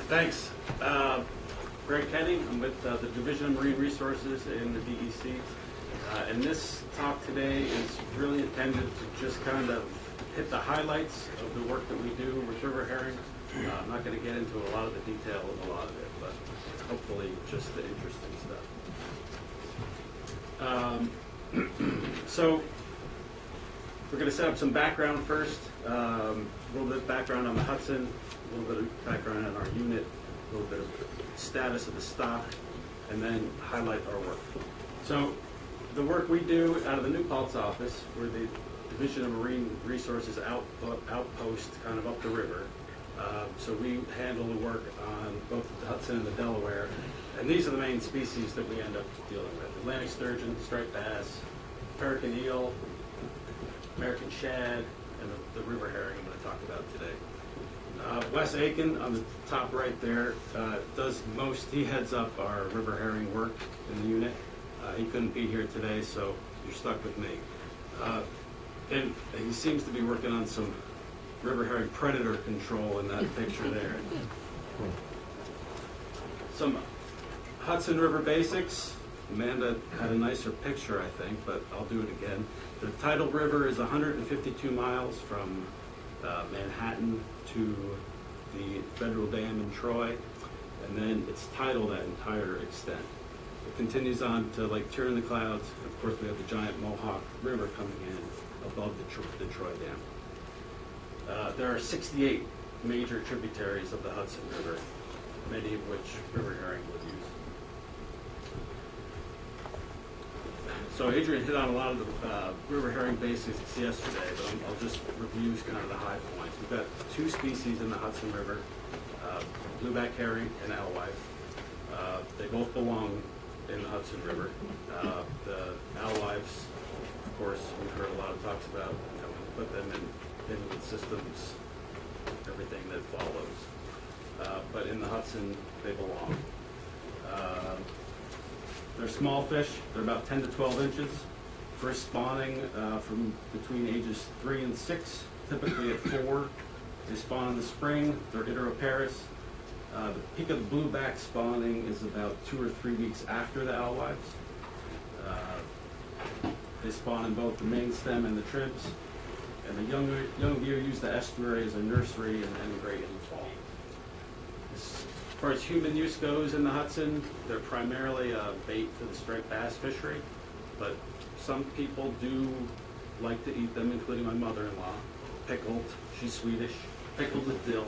Thanks. Greg Kenny. I'm with the Division of Marine Resources in the DEC. And this talk today is really intended to just kind of hit the highlights of the work that we do with river herring. I'm not going to get into a lot of the detail of a lot of it, but hopefully just the interesting stuff. So we're going to set up some background first, a little bit of background on the Hudson, a little bit of background on our unit, a little bit of status of the stock, and then highlight our work. So the work we do out of the New Paltz office, we're the Division of Marine Resources outpost kind of up the river. So we handle the work on both the Hudson and the Delaware. And these are the main species that we end up dealing with: Atlantic sturgeon, striped bass, American eel, American shad, and the river herring I'm going to talk about today. Wes Aiken on the top right there does most. He heads up our river herring work in the unit. He couldn't be here today, so you're stuck with me. And he seems to be working on some river herring predator control in that picture there. Some Hudson River basics. Amanda had a nicer picture, I think, but I'll do it again. The tidal river is 152 miles from Manhattan to the Federal Dam in Troy, and then it's tidal that entire extent. It continues on to Lake Tyr-in-the-Clouds. Of course, we have the giant Mohawk River coming in above the Troy Dam. There are 68 major tributaries of the Hudson River, many of which river herring would use. So Adrian hit on a lot of the river herring basics yesterday, but I'll just review kind of the high points. We've got two species in the Hudson River, blueback herring and alewife. They both belong in the Hudson River. The alewives, of course, we've heard a lot of talks about, we put them in inlet systems, everything that follows. But in the Hudson, they belong. They're small fish. They're about 10 to 12 inches. First spawning from between ages 3 and 6, typically at 4. They spawn in the spring. They're iteroparous. The peak of the blueback spawning is about 2 or 3 weeks after the alewives. They spawn in both the main stem and the tribs. And the young deer use the estuary as a nursery and emigrate in the fall. As far as human use goes in the Hudson, they're primarily a bait for the striped bass fishery, but some people do like to eat them, including my mother-in-law. Pickled, she's Swedish, pickled with dill.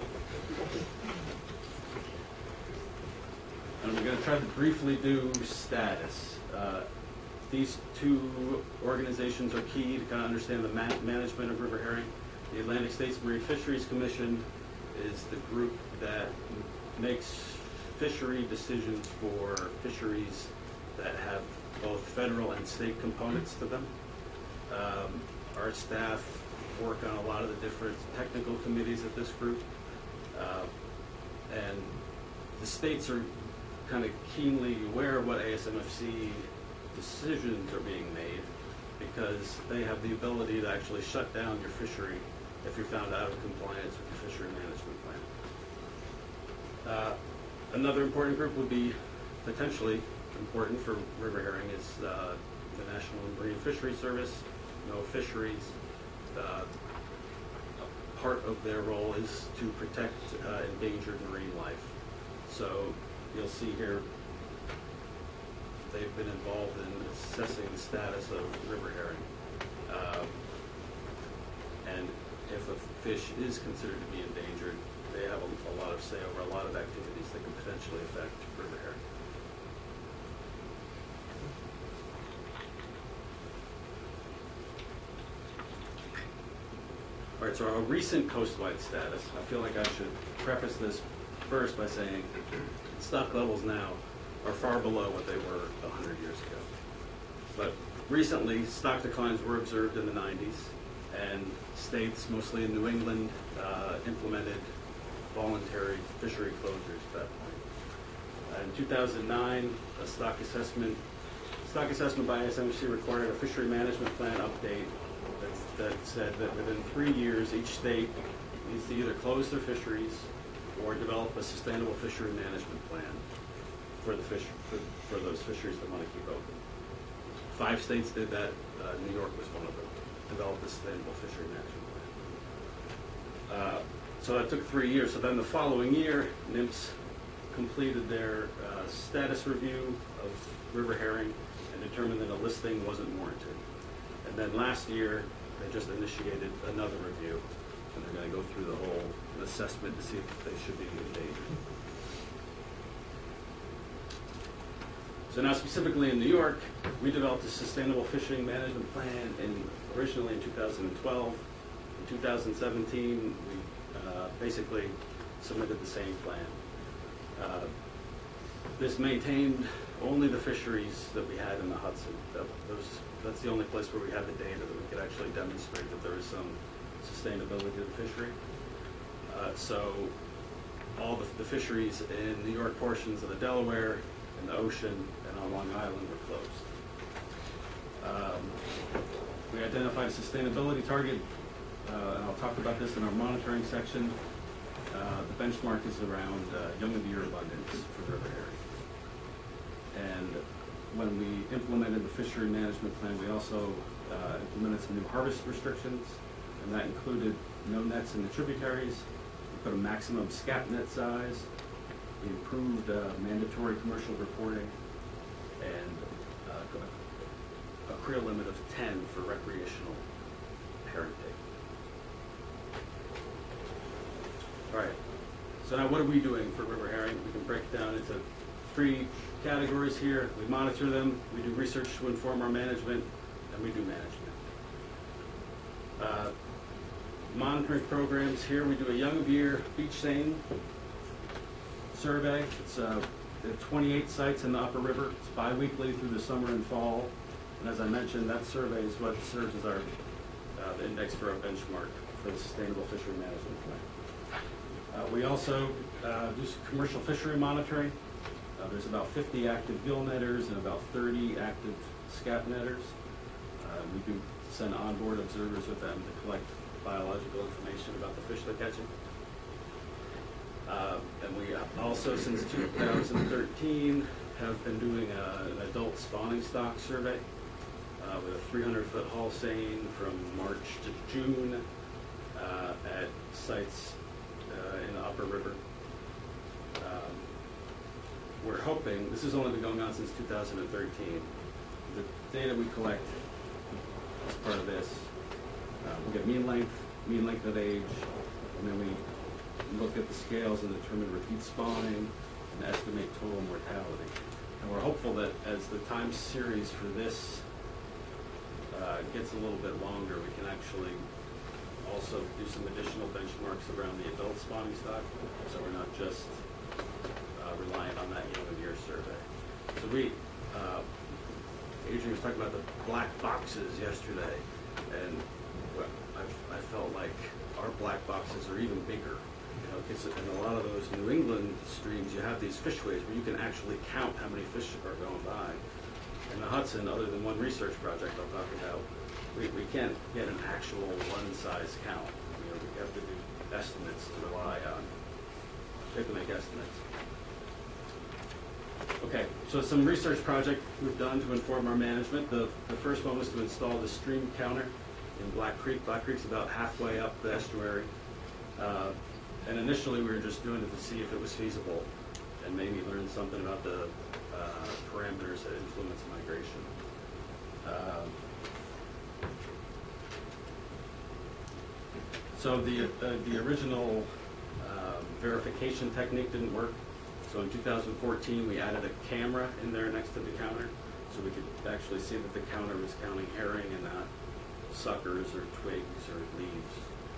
And we're going to try to briefly do status. These two organizations are key to kind of understand the management of river herring. The Atlantic States Marine Fisheries Commission is the group that makes fishery decisions for fisheries that have both federal and state components to them. Our staff work on a lot of the different technical committees at this group. And the states are kind of keenly aware of what ASMFC decisions are being made, because they have the ability to actually shut down your fishery if you're found out of compliance with your fishery management plan. Another important group would be potentially important for river herring is the National Marine Fisheries Service, NOAA Fisheries. Part of their role is to protect endangered marine life. So you'll see here they've been involved in assessing the status of river herring. And if a fish is considered to be endangered, they have a lot of say over a lot of activities that can potentially affect river herring. All right, so our recent coastwide status, I feel like I should preface this first by saying stock levels now are far below what they were 100 years ago. But recently, stock declines were observed in the 90s, and states, mostly in New England, implemented voluntary fishery closures at that point. In 2009, a stock assessment by ASMFC required a fishery management plan update that said that within 3 years, each state needs to either close their fisheries or develop a sustainable fishery management plan for the for those fisheries that want to keep open. 5 states did that. New York was one of them. Develop a sustainable fishery management plan. So that took 3 years. So then the following year, NMFS completed their status review of river herring and determined that a listing wasn't warranted. And then last year, they just initiated another review, and they're going to go through the whole assessment to see if they should be endangered. So now specifically in New York, we developed a sustainable fishing management plan originally in 2012. In 2017, we basically submitted the same plan. This maintained only the fisheries that we had in the Hudson. That's the only place where we had the data that we could actually demonstrate that there is some sustainability to the fishery. So all the fisheries in New York portions of the Delaware, in the ocean, and on Long Island were closed. We identified a sustainability target, and I'll talk about this in our monitoring section. The benchmark is around young and deer abundance for river herring. And when we implemented the fishery management plan, we also implemented some new harvest restrictions, and that included no nets in the tributaries. We put a maximum scat net size. We improved mandatory commercial reporting, and a creel limit of 10 for recreational herring take. All right, so now what are we doing for river herring? We can break it down into 3 categories here. We monitor them, we do research to inform our management, and we do management. Monitoring programs here, we do a young of year beach seine survey. It's 28 sites in the Upper River. It's bi-weekly through the summer and fall. And as I mentioned, that survey is what serves as our index for our benchmark for the Sustainable Fishery Management Plan. We also do some commercial fishery monitoring. There's about 50 active gill netters and about 30 active scat netters. We do send onboard observers with them to collect biological information about the fish they're catching. And we also, since 2013, have been doing an adult spawning stock survey with a 300-foot haul seine from March to June at sites in the Upper River. We're hoping, this has only been going on since 2013, the data we collect as part of this, we get mean length of age, and then we look at the scales and determine repeat spawning and estimate total mortality. And we're hopeful that as the time series for this gets a little bit longer, we can actually also do some additional benchmarks around the adult spawning stock, so we're not just reliant on that young of year survey. So Adrian was talking about the black boxes yesterday, and I felt like our black boxes are even bigger. You know, because in a lot of those New England streams, you have these fishways where you can actually count how many fish are going by. In the Hudson, other than one research project I'll talk about, we can't get an actual one-size count. You know, we have to do estimates to rely on. We have to make estimates. Okay, so some research project we've done to inform our management. The first one was to install the stream counter in Black Creek. Black Creek's about halfway up the estuary. And initially we were just doing it to see if it was feasible and maybe learn something about the parameters that influence migration. So the original verification technique didn't work. So in 2014 we added a camera in there next to the counter so we could actually see that the counter was counting herring and not suckers or twigs or leaves.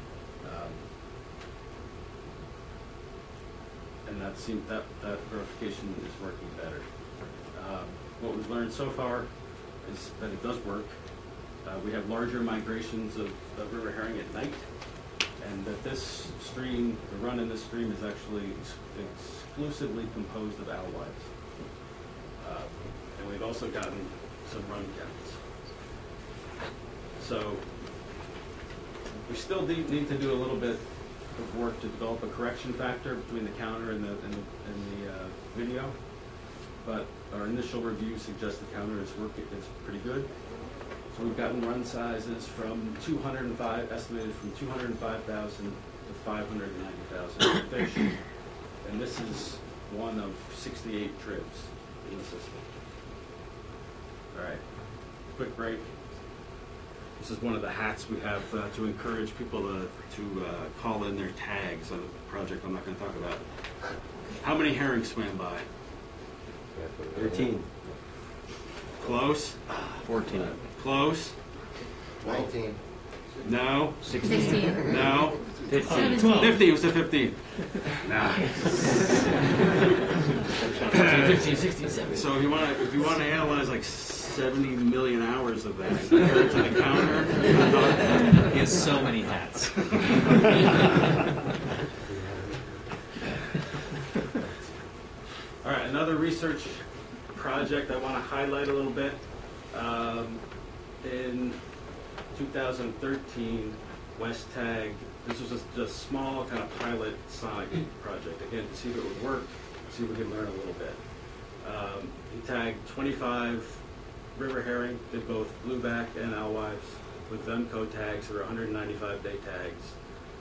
And that seemed that verification is working better. What we've learned so far is that it does work. We have larger migrations of river herring at night, and that this stream, the run in this stream, is actually exclusively composed of alewives. And we've also gotten some run counts. So we still need to do a little bit of work to develop a correction factor between the counter and the video, but our initial review suggests the counter is pretty good. So we've gotten run sizes from 205, estimated from 205,000 to 590,000 fish, and this is one of 68 trips in the system. All right, quick break. This is one of the hats we have to encourage people to call in their tags on a project I'm not going to talk about. How many herring swam by? 13. Close? 14. Close? 19. No? 16. No? 15. 50, it was a 15. Nah. 15, 16, 17. So if you want to analyze like 70 million hours of that, compare it to the counter. He has so many hats. All right, another research project I want to highlight a little bit. In 2013, West tagged, this was a small kind of pilot sonic project, again, to see if it would work, see if we can learn a little bit. He tagged 25 river herring, did both blueback and alewives, with Venco tags that are 195-day tags,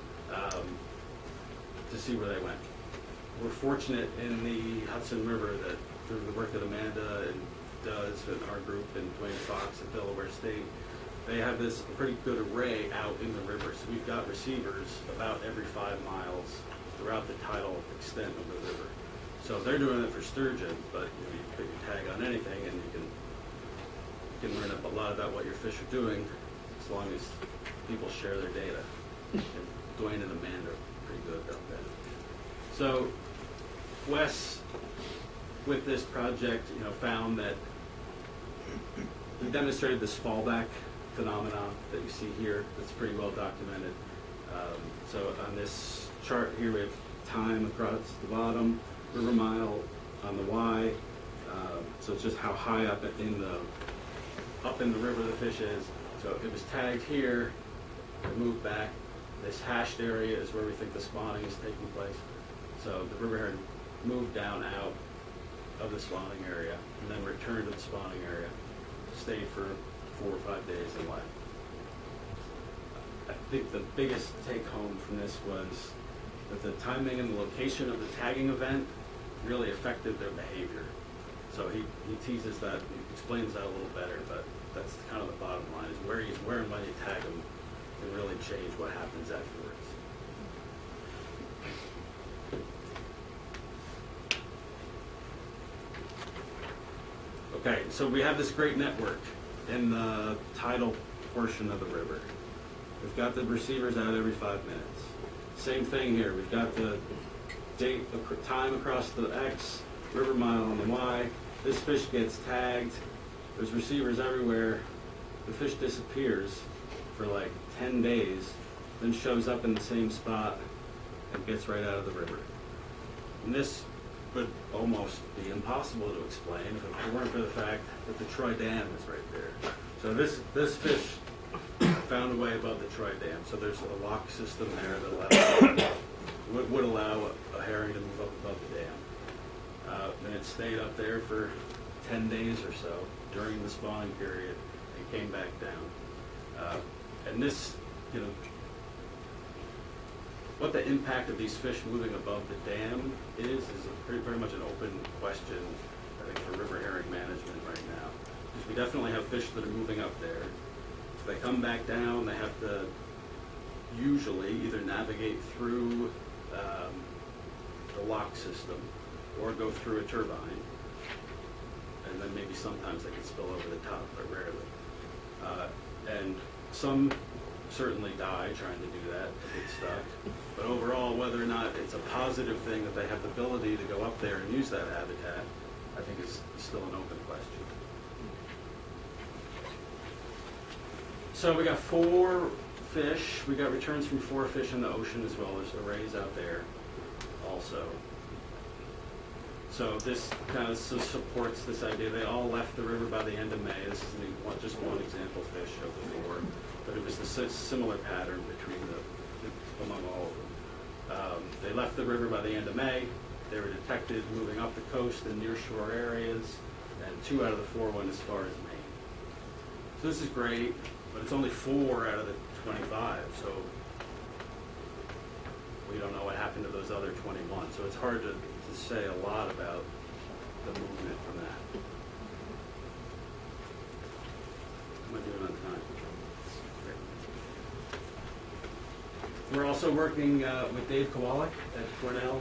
to see where they went. We're fortunate in the Hudson River that through the work that Amanda does in our group and Dwayne Fox at Delaware State, they have this pretty good array out in the river. So we've got receivers about every 5 miles throughout the tidal extent of the river. So they're doing it for sturgeon, but you put your tag on anything and you can learn a lot about what your fish are doing as long as people share their data. And Dwayne and Amanda are pretty good about that. So Wes, with this project, found that he demonstrated this fallback phenomenon that you see here that's pretty well documented. So on this chart here we have time across the bottom, river mile on the Y. So it's just how high up in the river the fish is. So it was tagged here, it moved back. This hashed area is where we think the spawning is taking place. So the river heron moved down out of the spawning area and then returned to the spawning area, stayed for 4 or 5 days and left. I think the biggest take home from this was that the timing and the location of the tagging event really affected their behavior. So he teases that, he explains that a little better, but that's kind of the bottom line, is where and when you tag them can really change what happens afterwards. Okay, so we have this great network in the tidal portion of the river. We've got the receivers out every 5 minutes. Same thing here. We've got the date, time across the X, river mile on the Y. This fish gets tagged. There's receivers everywhere. The fish disappears for like 10 days, then shows up in the same spot and gets right out of the river. And this would almost be impossible to explain if it weren't for the fact that the Troy Dam is right there. So this fish found a way above the Troy Dam. So there's a lock system there that would allow a herring to move up above the dam. And it stayed up there for 10 days or so during the spawning period and came back down. And this, what the impact of these fish moving above the dam is very much an open question, I think, for river herring management right now. Because we definitely have fish that are moving up there. If they come back down, they have to usually either navigate through the lock system or go through a turbine. And then maybe sometimes they can spill over the top, but rarely. And some certainly die trying to do that, get stuck. But overall, whether or not it's a positive thing that they have the ability to go up there and use that habitat, I think is still an open question. So we got 4 fish. We got returns from 4 fish in the ocean as well. There's arrays out there also. So this kind of supports this idea. They all left the river by the end of May. This is just one example fish of the 4, but it was the similar pattern between among all of them. They left the river by the end of May. They were detected moving up the coast in nearshore areas, and 2 out of the 4 went as far as Maine. So this is great, but it's only 4 out of the 25, so we don't know what happened to those other 21. So it's hard to say a lot about the movement from that. How am I doing on time? Great. We're also working with Dave Kowalik at Cornell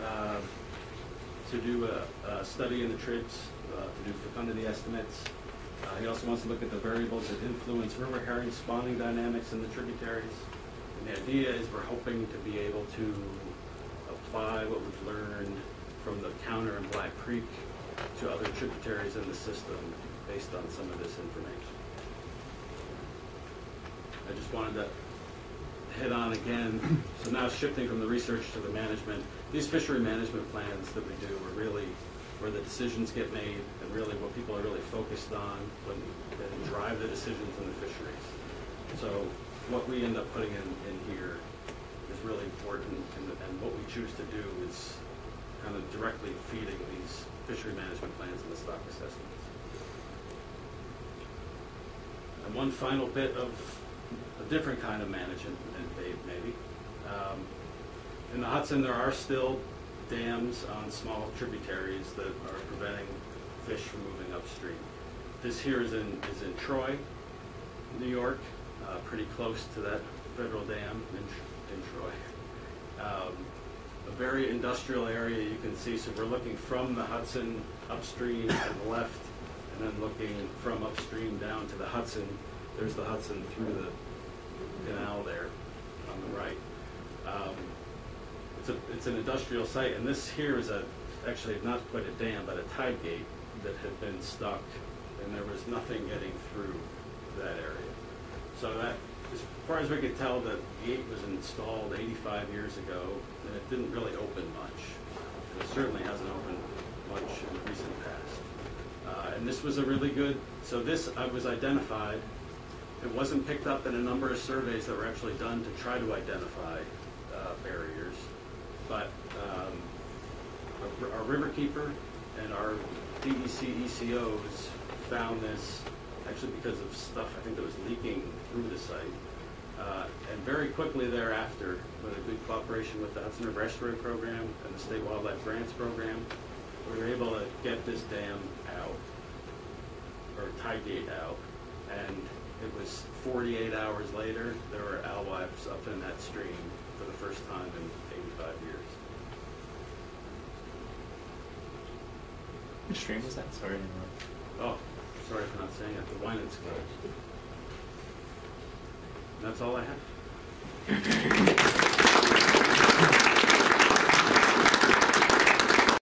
to do a study in the tribs, to do fecundity estimates. He also wants to look at the variables that influence river herring spawning dynamics in the tributaries. And the idea is we're hoping to be able to apply what we've learned from the Counter and Black Creek to other tributaries in the system based on some of this information. I just wanted to hit on again, so now shifting from the research to the management, these fishery management plans that we do are really where the decisions get made and really what people are really focused on when they drive the decisions in the fisheries. So what we end up putting in here is really important, and what we choose to do is kind of directly feeding these fishery management plans and the stock assessments. And one final bit of a different kind of management, maybe. In the Hudson, there are still dams on small tributaries that are preventing fish from moving upstream. This here is in Troy, New York, pretty close to that federal dam in Troy. A very industrial area, you can see, so we're looking from the Hudson upstream to the left, and then looking from upstream down to the Hudson. There's the Hudson through the canal there on the right. It's an industrial site, and this here is actually not quite a dam, but a tide gate that had been stuck, and there was nothing getting through that area. So that, as far as we could tell, the gate was installed 85 years ago, and it didn't really open much. And it certainly hasn't opened much in the recent past. And this was a really good, so this was identified. It wasn't picked up in a number of surveys that were actually done to try to identify barriers, but our riverkeeper and our DEC ECOs found this actually because of stuff I think that was leaking through the site. And very quickly thereafter, with a good cooperation with the Hudson River Estuary Program and the State Wildlife Grants Program, we were able to get this dam out, or tide gate out, and it was 48 hours later, there were alewives up in that stream for the first time in 85 years. Which stream is that? Sorry. Oh, sorry for not saying it. The Winans Club. That's all I have.